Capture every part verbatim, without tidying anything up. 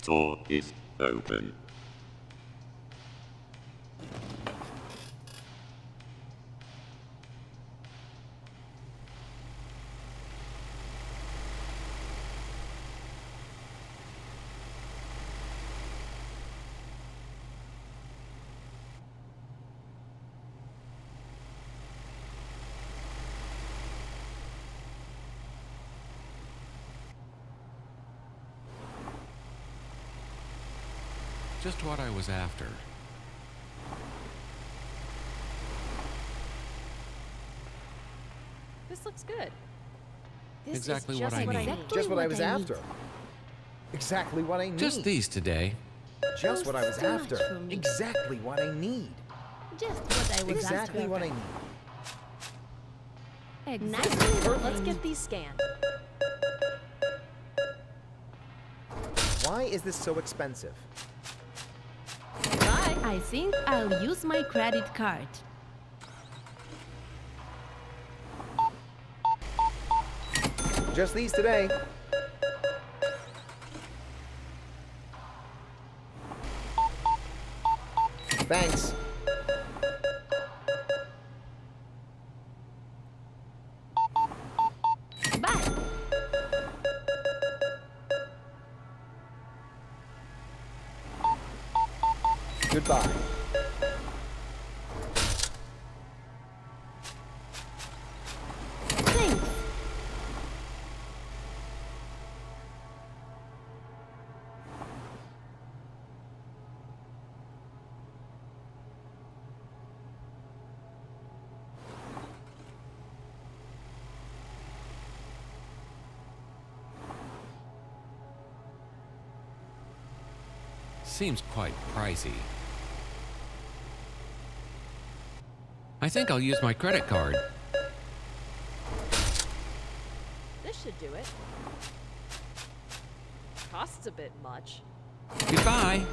Store is open. Just what I was after. This looks good. This Exactly is what just I what need. I need. Just what I what was I after. Exactly what I need. Just these today. Just what I was Too much after. for me. Exactly what I need. Just what I was Exactly after. what I need. Exactly what I Let's need. get these scanned. Why is this so expensive? Bye. I think I'll use my credit card. Just these today. Thanks. Bye. Goodbye. Thanks. Seems quite pricey. I think I'll use my credit card. This should do it. Costs a bit much. Goodbye.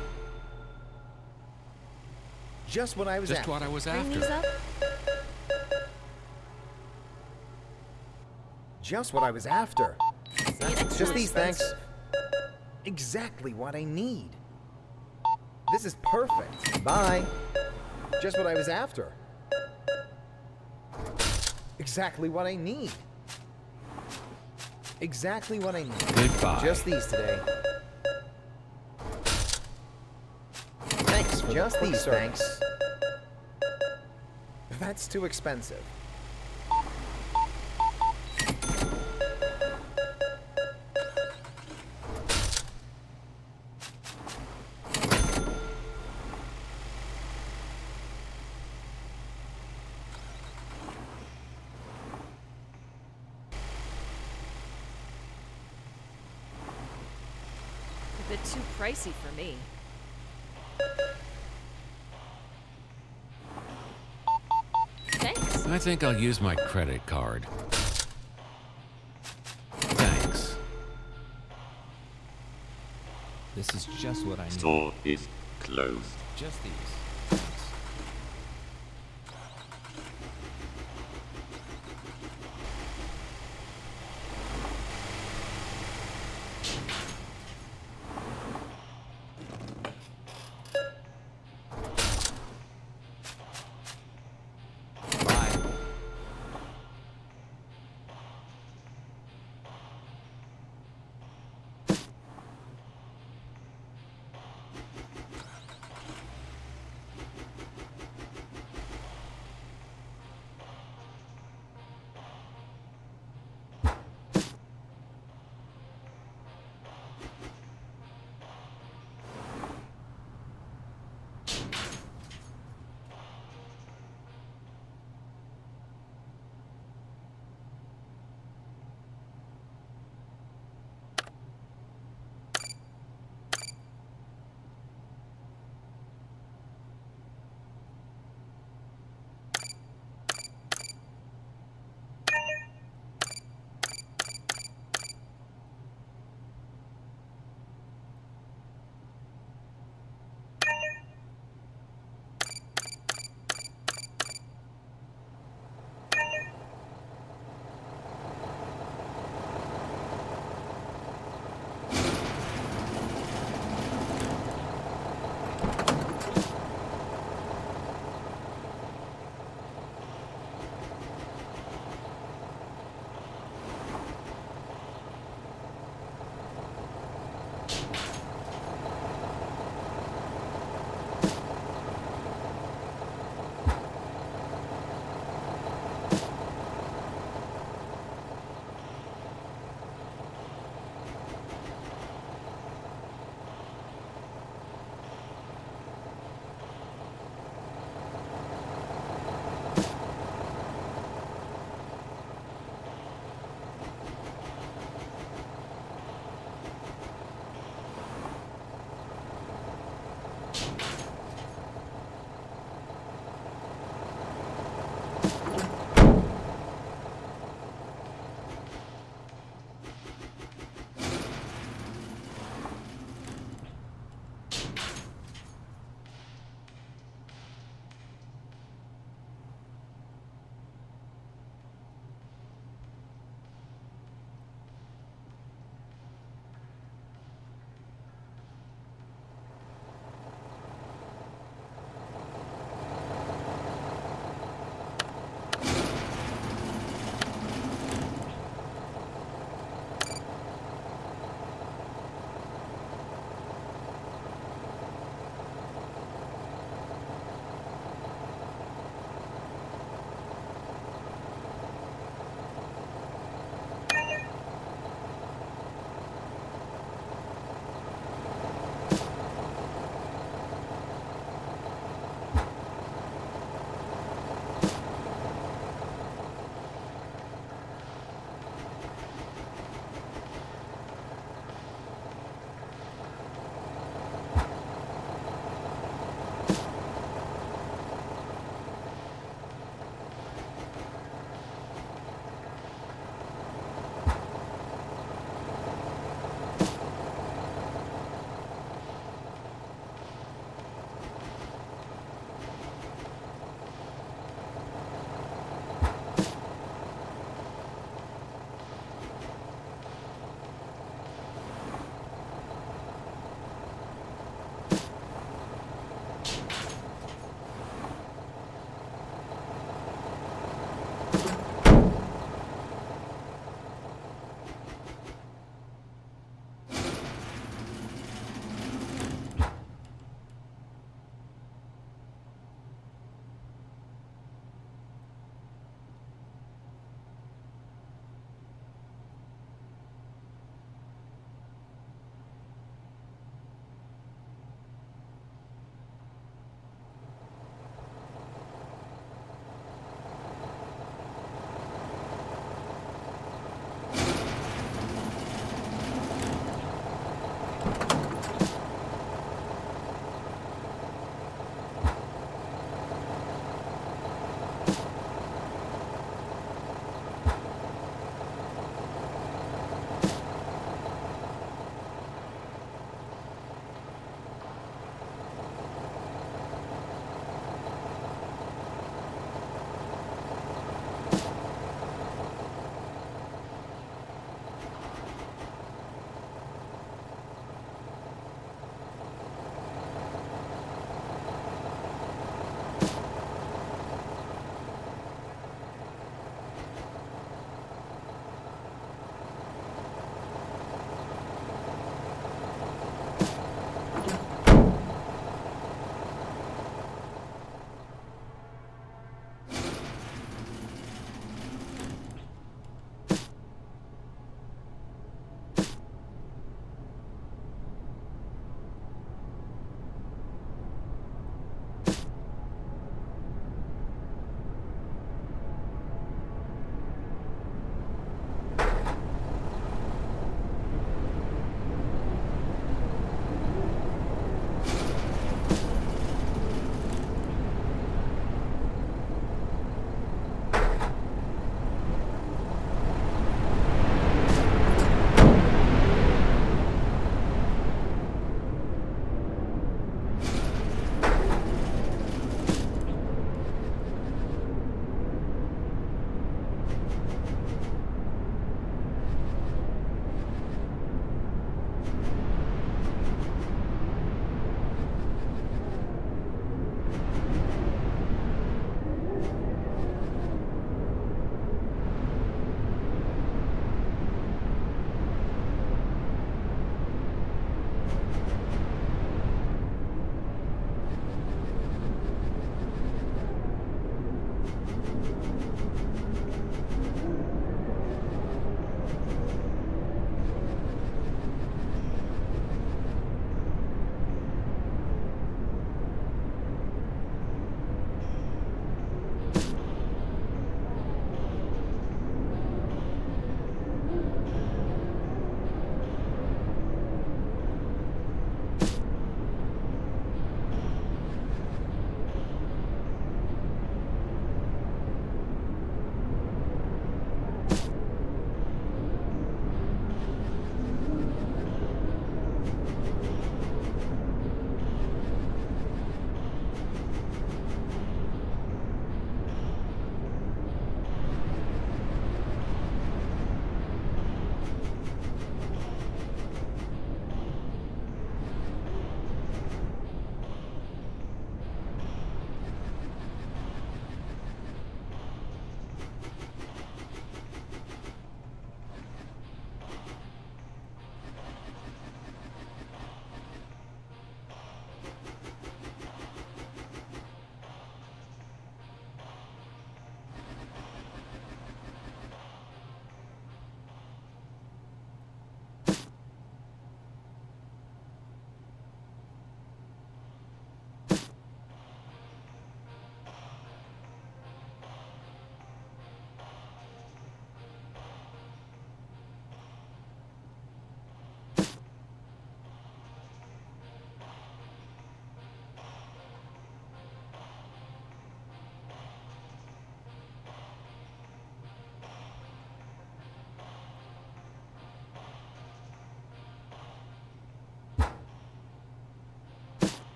Just what I was Just after. what I was Bring these after. up. Just what I was after. See you next Just time. these, thanks. Exactly what I need. This is perfect. Bye. Just what I was after. Exactly what I need. Exactly what I need. Goodbye. Just these today. Thanks for Just the quick these, service. thanks. That's too expensive. A bit too pricey for me. Thanks. I think I'll use my credit card. Thanks. This is just what I need. Store is closed. Just these. Thanks. Bye.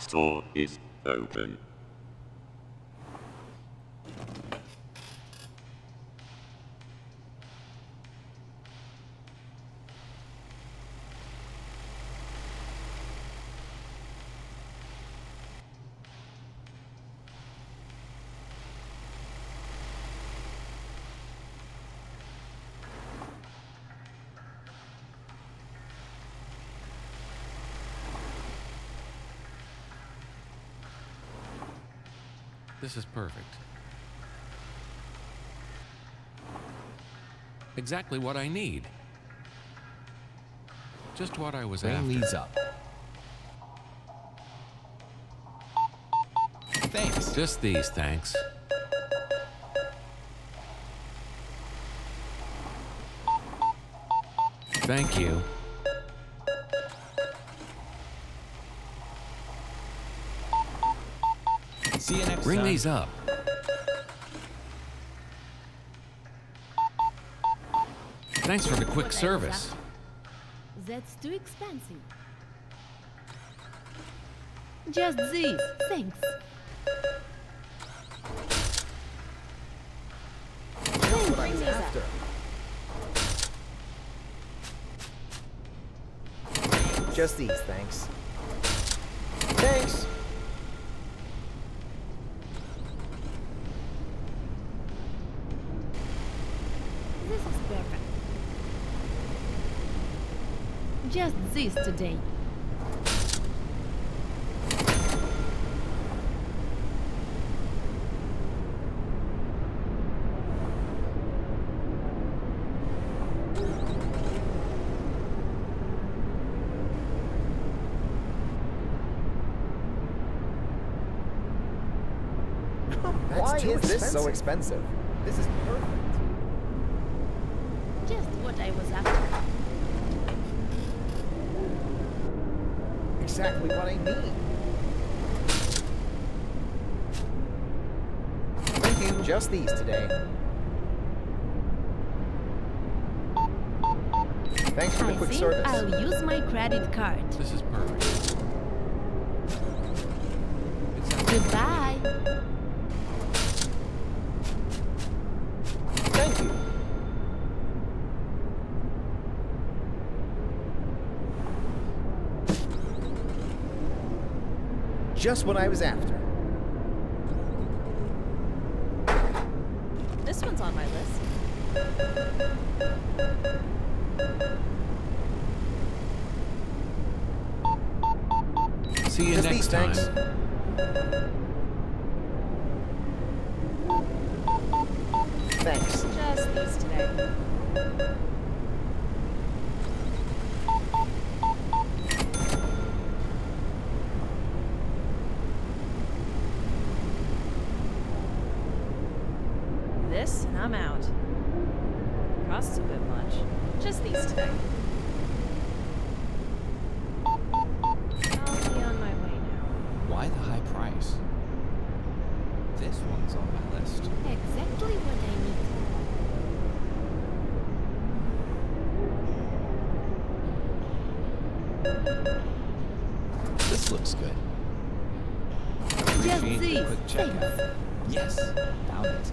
Store is open. This is perfect. Exactly what I need. Just what I was Bring after. these up. Thanks. Just these, thanks. Thank you. See you next Bring time. these up. Thanks for the quick What I was service. after. That's too expensive. Just this, thanks. Just what I was these up. after. Just these, thanks. Thanks. This is perfect. Just this today. Why is this so expensive? This is perfect. Just what I was after. Exactly what I need. Thank you. Just these today. Thanks for the I quick think service. I'll use my credit card. This is perfect. Goodbye. Thank you. Just what I was after. This one's on my list. See you Just next these, time. thanks. Thanks. Just these today. This, and I'm out. Costs a bit much. Just these today. I'll be on my way now. Why the high price? This one's on my list. Exactly what I need. This looks good. Just Appreciate the this, quick checkout. thanks. Yes, found it.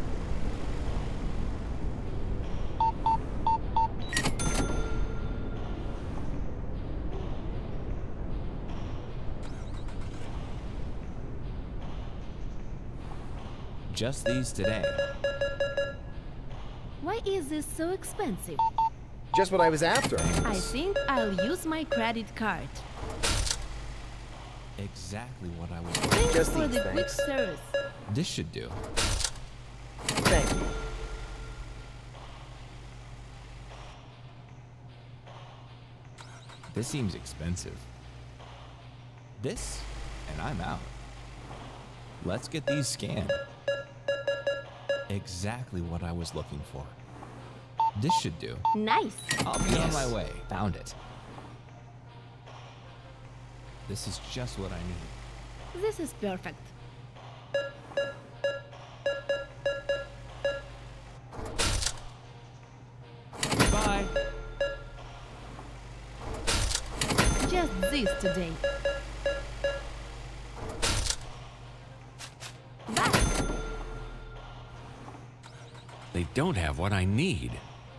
Just these today. Why is this so expensive? Just what I was after. I think I'll use my credit card. Exactly what I was. Thanks Just for these, the quick thanks. service. This should do. Thank you. This seems expensive. This, and I'm out. Let's get these scanned. Exactly what I was looking for. This should do. Nice. I'll be on Yes. my way. Found it. This is just what I need. This is perfect. Goodbye. Just this today. don't have what I need.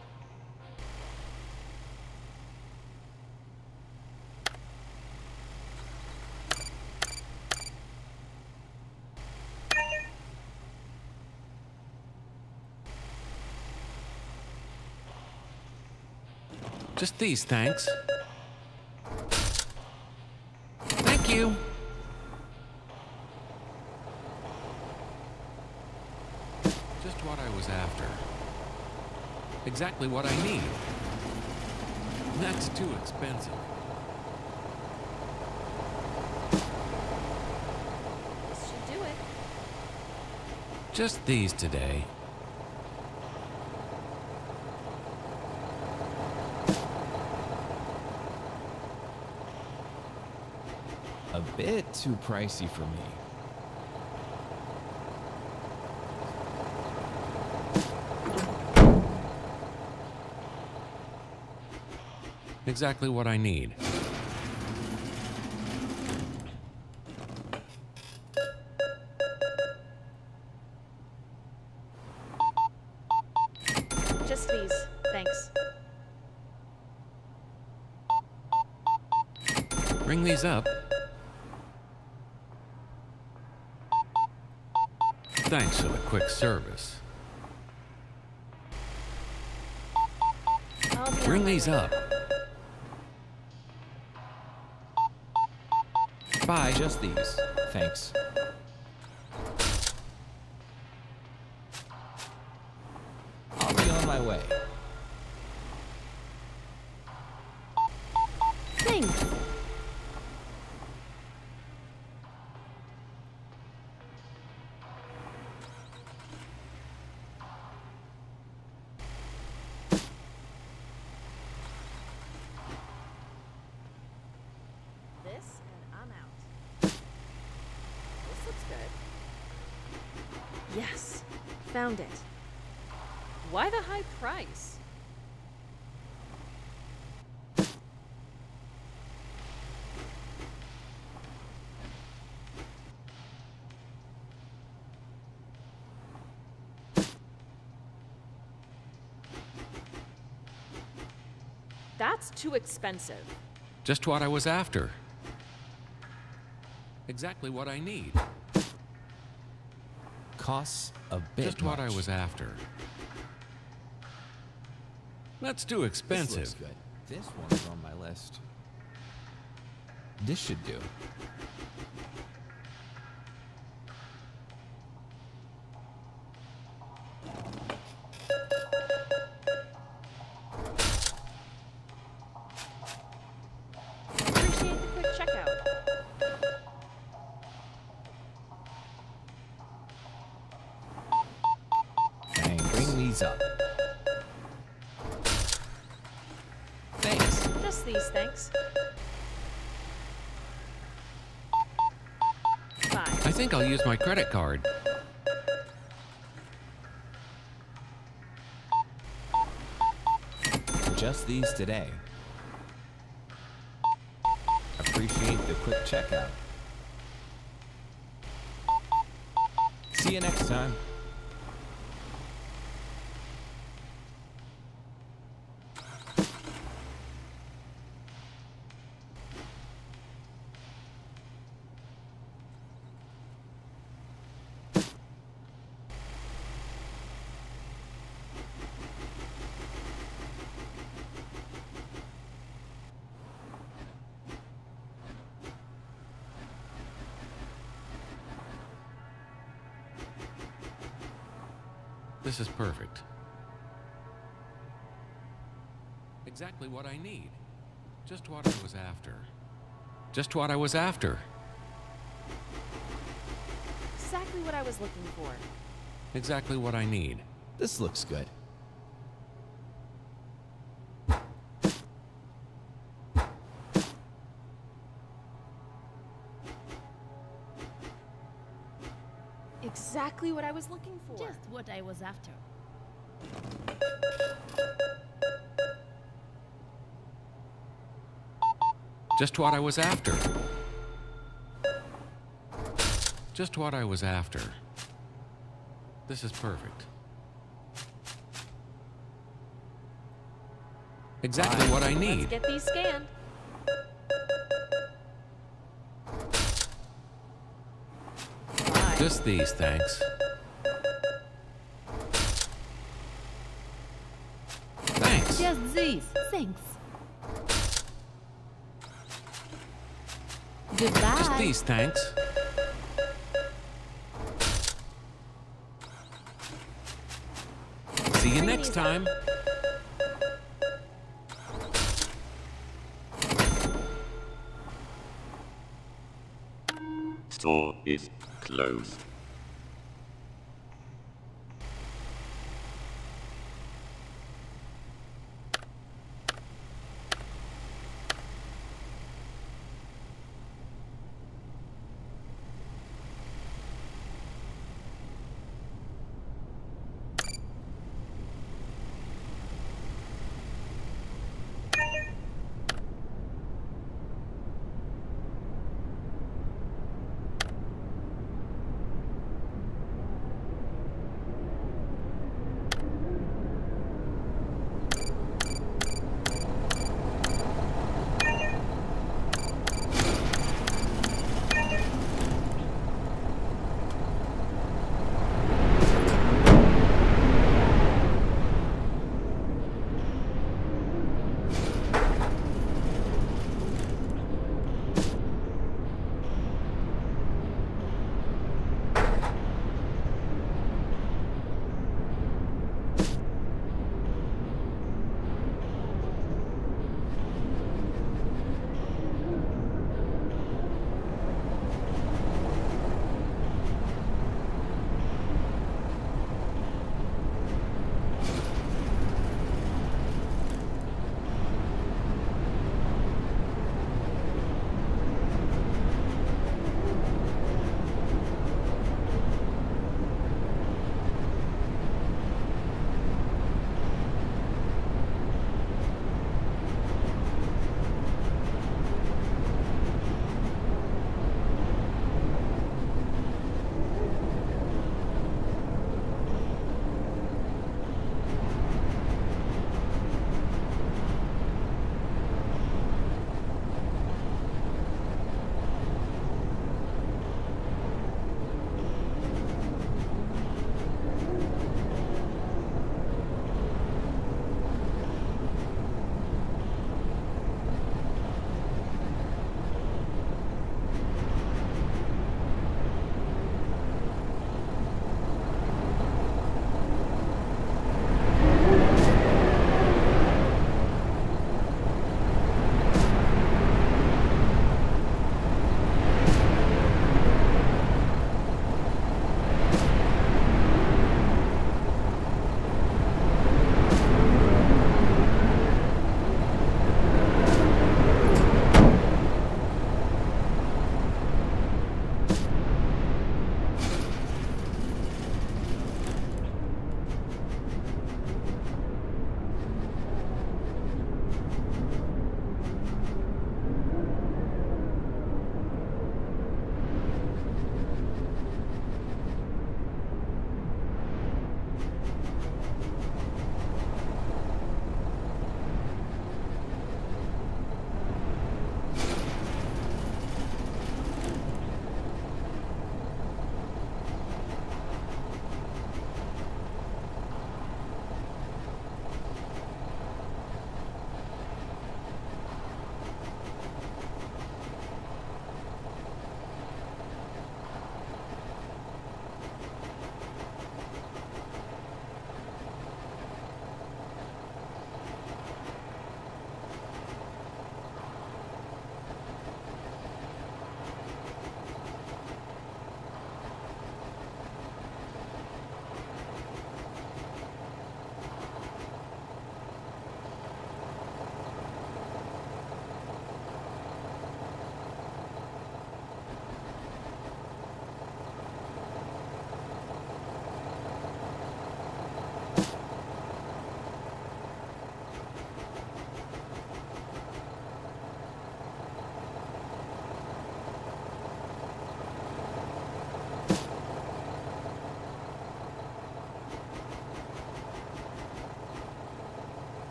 Just these, thanks. Thank you. Just what I was after. Exactly what I need. That's too expensive. This should do it. Just these today. A bit too pricey for me. Exactly what I need. Just these. Thanks. Ring these up. Thanks for the quick service. I'll be Ring on my these way. up. Bye. Just these. Thanks. I'll be on my way. Thanks. This and I'm out. This looks good. Yes, found it. Why the high price? That's too expensive. Just what I was after. Exactly what I need. Costs a bit Just what I much. was after. That's too This expensive. looks good. This one's on my list. This should do. Appreciate the quick checkout. Thanks. Bring these up. Thanks. Just these, thanks. Bye. I think I'll use my credit card. Just these today. Appreciate the quick checkout. See you next time. This is perfect. Exactly what I need. Just what I was after. Just what I was after. Exactly what I was looking for. Exactly what I need. This looks good. Exactly what I was looking for. Just what I was after. Just what I was after. Just what I was after. This is perfect. Exactly what I Let's need. get these scanned. Bye. Just these, thanks. Thanks. Just these. Thanks. Goodbye. Just these, thanks. See you next time. Store is closed.